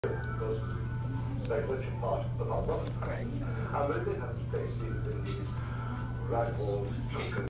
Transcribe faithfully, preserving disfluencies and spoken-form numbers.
Very much a part of our life. Greg. And when they have space in these rifles,